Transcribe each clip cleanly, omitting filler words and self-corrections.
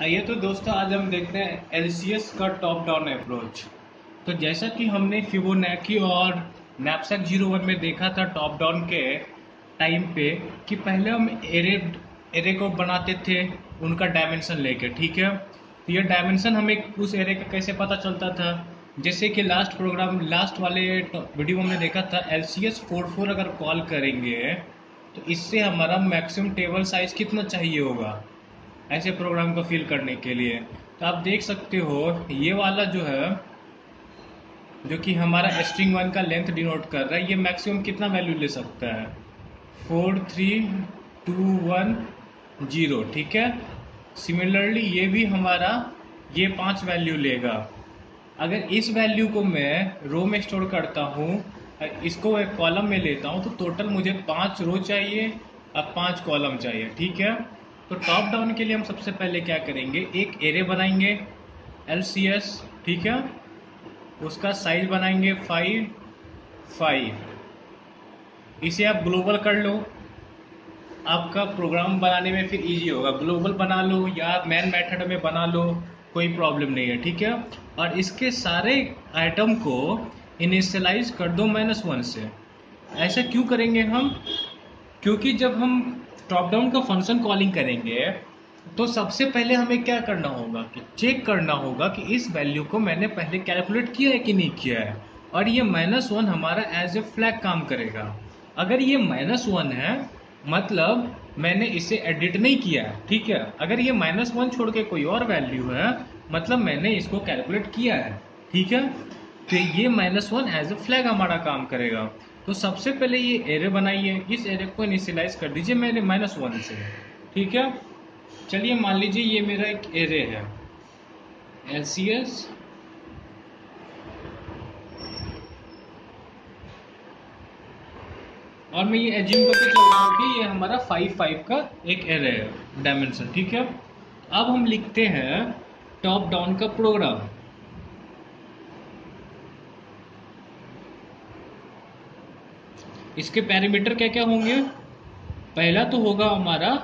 आइए तो दोस्तों आज हम देखते हैं एलसीएस का टॉप डाउन अप्रोच। तो जैसा कि हमने फिबोनाची और नैपसैक 01 में देखा था टॉप डाउन के टाइम पे कि पहले हम एरे एरे को बनाते थे उनका डायमेंशन लेके, ठीक है। तो ये डायमेंशन हमें उस एरे का कैसे पता चलता था, जैसे कि लास्ट वाले वीडियो में हमने देखा था एलसीएस 44 अगर कॉल करेंगे तो इससे हमारा मैक्सिमम टेबल साइज कितना चाहिए होगा ऐसे प्रोग्राम को फिल करने के लिए। तो आप देख सकते हो ये वाला जो है, जो कि हमारा स्ट्रिंग 1 का लेंथ डिनोट कर रहा है, ये मैक्सिमम कितना वैल्यू ले सकता है 43210, ठीक है। सिमिलरली ये भी हमारा ये 5 वैल्यू लेगा। अगर इस वैल्यू को मैं रो में स्टोर करता हूँ, इसको एक कॉलम में लेता हूँ, तो टोटल मुझे 5 रो चाहिए और 5 कॉलम चाहिए, ठीक है। तो टॉप डाउन के लिए हम सबसे पहले क्या करेंगे, एक एरे बनाएंगे LCS, ठीक है। उसका साइज बनाएंगे 5 इसे आप ग्लोबल कर लो, आपका प्रोग्राम बनाने में फिर इजी होगा। ग्लोबल बना लो या मेन मेथड में बना लो, कोई प्रॉब्लम नहीं है, ठीक है। और इसके सारे आइटम को इनिशियलाइज कर दो -1 से। ऐसा क्यों करेंगे हम, क्योंकि जब हम टॉप डाउन का फंक्शन कॉलिंग करेंगे तो सबसे पहले हमें क्या करना होगा कि चेक करना होगा कि इस वैल्यू को मैंने पहले कैलकुलेट किया है कि नहीं किया है। और ये -1 हमारा एज ए फ्लैग काम करेगा। अगर ये -1 है मतलब मैंने इसे एडिट नहीं किया है, ठीक है। अगर ये -1 छोड़ के कोई और वैल्यू है मतलब मैंने इसको कैलकुलेट किया है, ठीक है। तो ये -1 एज ए फ्लैग हमारा काम करेगा। तो सबसे पहले ये एरे बनाइए, इस एरे को इनिशियलाइज कर दीजिए मेरे -1 से, ठीक है। चलिए मान लीजिए ये मेरा एक एरे है LCS और मैं ये एज्यूम करके चल रहा हूँ कि ये हमारा 5 का एक एरे है डायमेंशन, ठीक है। अब हम लिखते हैं टॉप डाउन का प्रोग्राम। इसके पैरामीटर क्या क्या होंगे, पहला तो होगा हमारा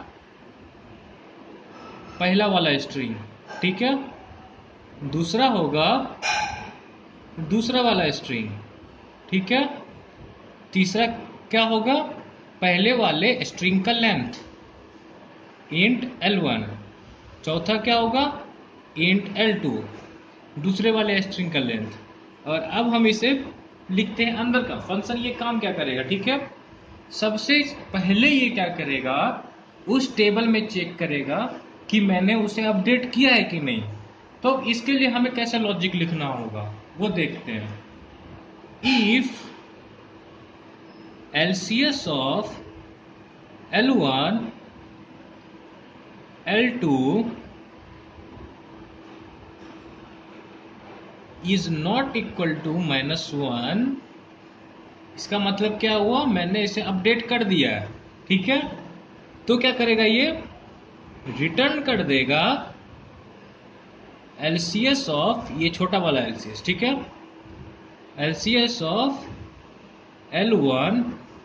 पहला वाला स्ट्रिंग, ठीक है। दूसरा होगा दूसरा वाला स्ट्रिंग, ठीक है। तीसरा क्या होगा, पहले वाले स्ट्रिंग का लेंथ इंट L1। चौथा क्या होगा, इंट L2, दूसरे वाले स्ट्रिंग का लेंथ। और अब हम इसे लिखते हैं अंदर का फंक्शन। ये काम क्या करेगा, ठीक है। सबसे पहले ये क्या करेगा, उस टेबल में चेक करेगा कि मैंने उसे अपडेट किया है कि नहीं। तो इसके लिए हमें कैसा लॉजिक लिखना होगा वो देखते हैं। If LCS of L1 L2 is not equal to -1, इसका मतलब क्या हुआ, मैंने इसे अपडेट कर दिया है, ठीक है। तो क्या करेगा, ये रिटर्न कर देगा LCS ऑफ, ये छोटा वाला LCS, ठीक है, LCS ऑफ L1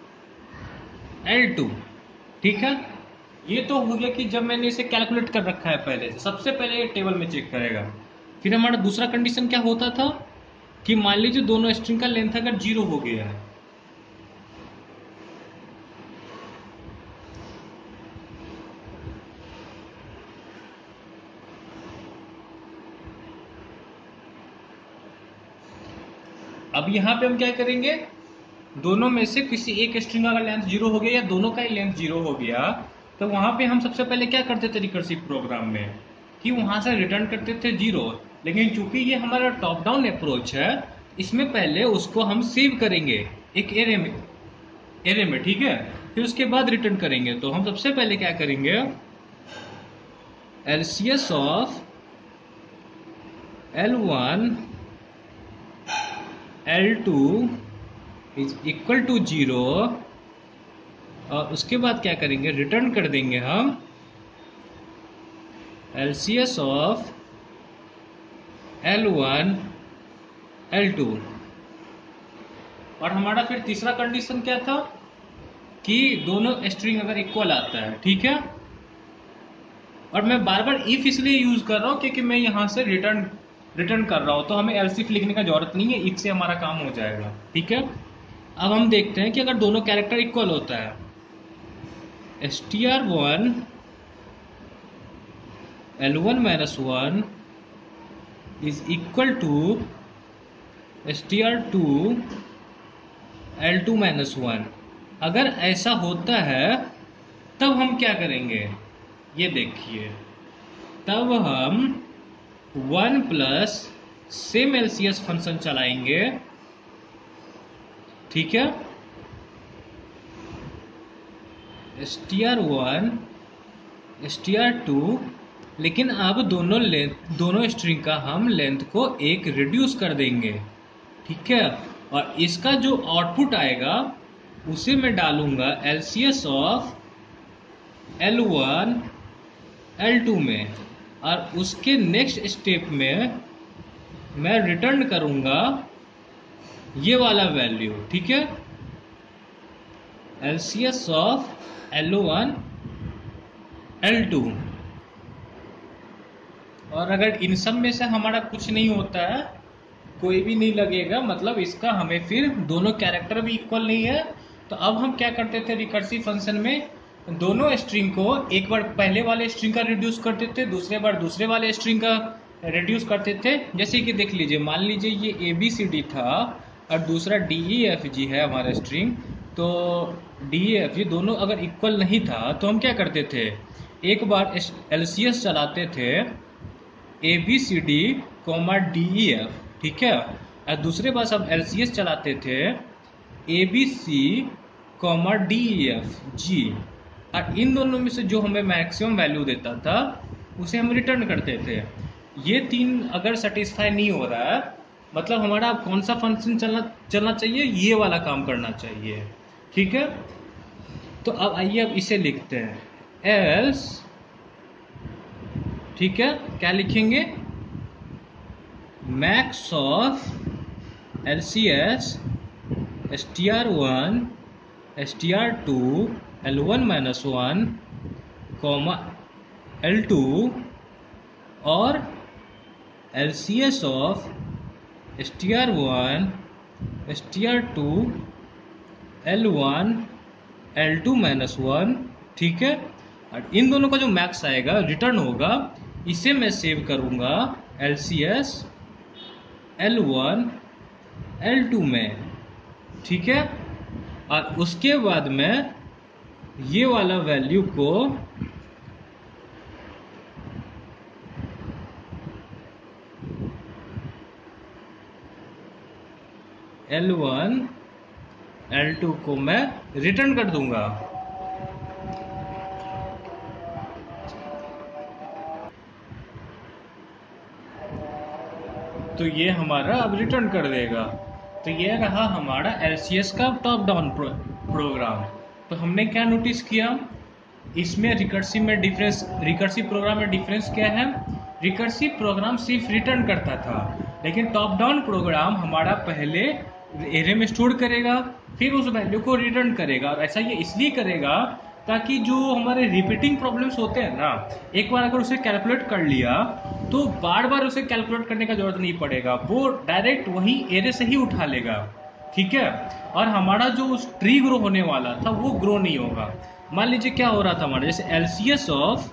L2, ठीक है। ये तो हो गया कि जब मैंने इसे कैलकुलेट कर रखा है पहले से, सबसे पहले ये टेबल में चेक करेगा। फिर हमारा दूसरा कंडीशन क्या होता था कि मान लीजिए दोनों स्ट्रिंग का लेंथ अगर 0 हो गया है, अब यहाँ पे हम क्या करेंगे, दोनों में से किसी एक स्ट्रिंग का लेंथ 0 हो गया या दोनों का ही लेंथ 0 हो गया, तो वहां पे हम सबसे पहले क्या करते थे रिकर्सिव प्रोग्राम में कि वहां से रिटर्न करते थे 0। लेकिन चूंकि ये हमारा टॉप डाउन अप्रोच है, इसमें पहले उसको हम सेव करेंगे एक एरे में, ठीक है। फिर उसके बाद रिटर्न करेंगे। तो हम सबसे पहले क्या करेंगे, LCS of L1 L2 is equal to 0, और उसके बाद क्या करेंगे, रिटर्न कर देंगे हम LCS ऑफ L1 L2। और हमारा फिर तीसरा कंडीशन क्या था कि दोनों स्ट्रिंग अगर इक्वल आता है, ठीक है, और मैं बार बार इफ इसलिए यूज कर रहा हूँ क्योंकि मैं यहाँ से रिटर्न कर रहा हूँ, तो हमें एल्स इफ लिखने का जरूरत नहीं है, इफ से हमारा काम हो जाएगा। ठीक है, अब हम देखते हैं कि अगर दोनों कैरेक्टर इक्वल होता है, str1 L1 minus 1 is equal to str2 L2 minus 1, अगर ऐसा होता है तब हम क्या करेंगे, ये देखिए, तब हम 1 प्लस सेम एलसीएस फंक्शन चलाएंगे। ठीक है, str1 str2, लेकिन अब दोनों स्ट्रिंग का हम लेंथ को एक रिड्यूस कर देंगे। ठीक है, और इसका जो आउटपुट आएगा उसे मैं डालूंगा एलसीएस ऑफ L1 L2 में, और उसके नेक्स्ट स्टेप में मैं रिटर्न करूंगा ये वाला वैल्यू। ठीक है, एलसीएस ऑफ L1 L2, और अगर इन सब में से हमारा कुछ नहीं होता है, कोई भी नहीं लगेगा, मतलब इसका हमें फिर दोनों कैरेक्टर भी इक्वल नहीं है। तो अब हम क्या करते थे रिकर्सिव फंक्शन में, दोनों स्ट्रिंग को एक बार पहले वाले स्ट्रिंग का रिड्यूस करते थे, दूसरे बार दूसरे वाले स्ट्रिंग का रिड्यूस करते थे। जैसे कि देख लीजिए, मान लीजिए ये ABCD था और दूसरा DEFG है हमारा स्ट्रिंग, तो DEFG दोनों अगर इक्वल नहीं था तो हम क्या करते थे, एक बार LCS चलाते थे ABCD, DEF। ठीक है, और दूसरे बार हम LCS चलाते थे ABC, DEF G, और इन दोनों में से जो हमें मैक्सिमम वैल्यू देता था उसे हम रिटर्न करते थे। ये तीन अगर सेटिस्फाई नहीं हो रहा है, मतलब हमारा अब कौन सा फंक्शन चलना चाहिए, ये वाला काम करना चाहिए। ठीक है, तो अब आइए अब इसे लिखते हैं एल्स। ठीक है, क्या लिखेंगे, max of LCS str1 str2 L1 minus 1 L2 और LCS of str1 str2 L1 L2 minus 1। ठीक है, और इन दोनों का जो मैक्स आएगा रिटर्न होगा, इसे मैं सेव करूंगा LCS L1 L2 में। ठीक है, और उसके बाद में ये वाला वैल्यू को L1 L2 को मैं रिटर्न कर दूंगा। तो ये हमारा अब रिटर्न कर देगा। तो ये रहा हमारा LCS का टॉप डाउन प्रोग्राम। तो हमने क्या नोटिस किया, इसमें रिकर्सिव प्रोग्राम में डिफरेंस क्या है, रिकर्सिव प्रोग्राम सिर्फ रिटर्न करता था, लेकिन टॉप डाउन प्रोग्राम हमारा पहले एरे में स्टोर करेगा, फिर उस वैल्यू को रिटर्न करेगा। और ऐसा ये इसलिए करेगा ताकि जो हमारे रिपीटिंग प्रॉब्लम्स होते हैं ना, एक बार अगर उसे कैलकुलेट कर लिया तो बार बार उसे कैलकुलेट करने का जरूरत नहीं पड़ेगा, वो डायरेक्ट वही एरे से ही उठा लेगा। ठीक है, और हमारा जो ट्री ग्रो होने वाला था वो ग्रो नहीं होगा। मान लीजिए क्या हो रहा था हमारा, जैसे LCS ऑफ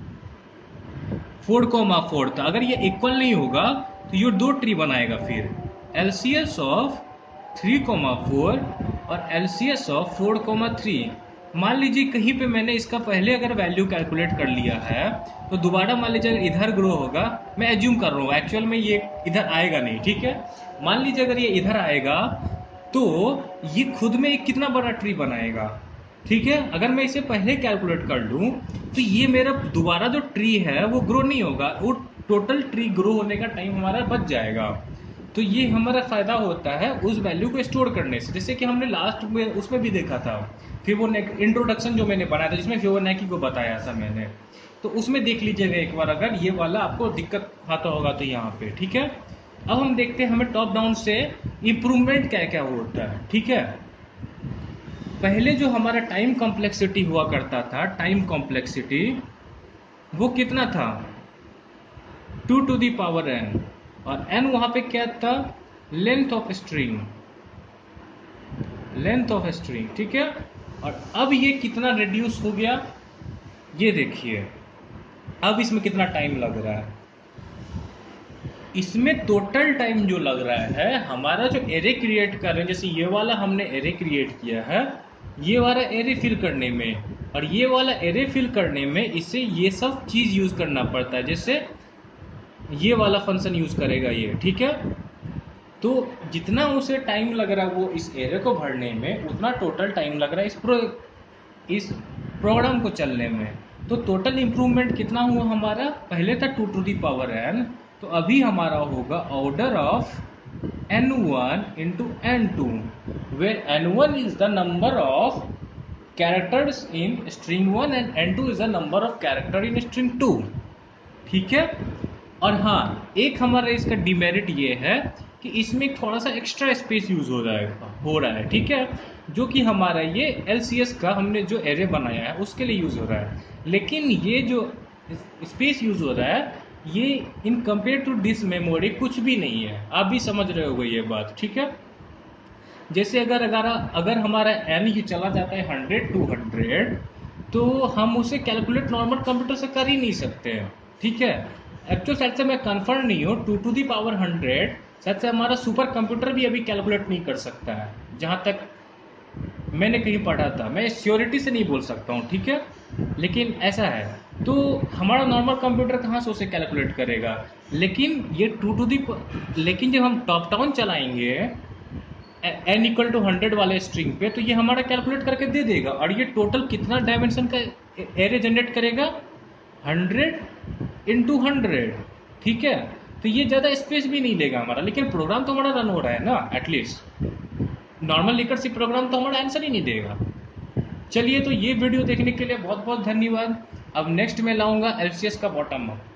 4,4 था, अगर ये इक्वल नहीं होगा तो ये दो ट्री बनाएगा। फिर LCS ऑफ 3,4 और LCS ऑफ 4,3। मान लीजिए कहीं पे मैंने इसका पहले अगर वैल्यू कैलकुलेट कर लिया है, तो दोबारा मान लीजिए अगर इधर ग्रो होगा, मैं एज्यूम कर रहा हूँ, एक्चुअल में ये इधर आएगा नहीं। ठीक है, मान लीजिए अगर ये इधर आएगा तो ये खुद में एक कितना बड़ा ट्री बनाएगा। ठीक है, अगर मैं इसे पहले कैलकुलेट कर लूं तो ये मेरा दोबारा जो ट्री है वो ग्रो नहीं होगा, वो टोटल ट्री ग्रो होने का टाइम हमारा बच जाएगा। तो ये हमारा फायदा होता है उस वैल्यू को स्टोर करने से, जैसे कि हमने लास्ट में उसमें भी देखा था फिबोनाची इंट्रोडक्शन जो मैंने बनाया था, जिसमें फिबोनाची को बताया था मैंने, तो उसमें देख लीजिएगा एक बार अगर ये वाला आपको दिक्कत आता होगा तो यहाँ पे। ठीक है, अब हम देखते हैं हमें टॉप डाउन से इंप्रूवमेंट क्या क्या होता है। ठीक है, पहले जो हमारा टाइम कॉम्प्लेक्सिटी हुआ करता था, टाइम कॉम्प्लेक्सिटी वो कितना था 2 to the power n, और n वहां पे क्या था, length of string, length of string, ठीक है। और अब ये कितना रिड्यूस हो गया, ये देखिए अब इसमें कितना टाइम लग रहा है। इसमें टोटल टाइम जो लग रहा है, हमारा जो एरे क्रिएट कर रहे हैं, जैसे ये वाला हमने एरे क्रिएट किया है, ये वाला एरे फिल करने में और ये वाला एरे फिल करने में इसे ये सब चीज यूज करना पड़ता है, जैसे ये वाला फंक्शन यूज करेगा ये, ठीक है। तो जितना उसे टाइम लग रहा है वो इस एरे को भरने में, उतना टोटल टाइम लग रहा है इस प्रोग्राम को चलने में। तो टोटल इंप्रूवमेंट कितना हुआ हमारा, पहले था 2 to the power n, तो अभी हमारा होगा order of n1 into n2, where n1 is the number of characters in string 1 and n2 is the number of character in string 2, ठीक है। और हाँ, एक हमारा इसका डिमेरिट ये है कि इसमें थोड़ा सा एक्स्ट्रा स्पेस यूज हो रहा है, ठीक है, जो कि हमारा ये LCS का हमने जो एरे बनाया है उसके लिए यूज हो रहा है। लेकिन ये जो स्पेस यूज हो रहा है ये in compare to this memory कुछ भी नहीं है, आप भी समझ रहे होगे ये बात, ठीक है। जैसे अगर हमारा n ये चला जाता है 100 to 100, तो हम उसे कैलकुलेट नॉर्मल कंप्यूटर से कर ही नहीं सकते हैं, ठीक है। एक्चुअल शायद से मैं कंफर्म नहीं हूँ, 2 to the power 100 शायद से हमारा सुपर कंप्यूटर भी अभी कैलकुलेट नहीं कर सकता है, जहां तक मैंने कहीं पढ़ा था, मैं श्योरिटी से नहीं बोल सकता हूँ, ठीक है, लेकिन ऐसा है। तो हमारा नॉर्मल कंप्यूटर कहाँ से उसे कैलकुलेट करेगा, लेकिन ये लेकिन जब हम टॉप डाउन चलाएंगे n इक्वल टू 100 वाले स्ट्रिंग पे, तो ये हमारा कैलकुलेट करके दे देगा, और ये टोटल कितना डायमेंशन का एरे जनरेट करेगा, 100 into 100, ठीक है। तो ये ज़्यादा स्पेस भी नहीं लेगा हमारा, लेकिन प्रोग्राम तो हमारा रन हो रहा है ना, एटलीस्ट नॉर्मल रिकर्सिव प्रोग्राम तो हमारा आंसर ही नहीं देगा। चलिए, तो ये वीडियो देखने के लिए बहुत बहुत धन्यवाद। अब नेक्स्ट में लाऊंगा LCS का बॉटम अप।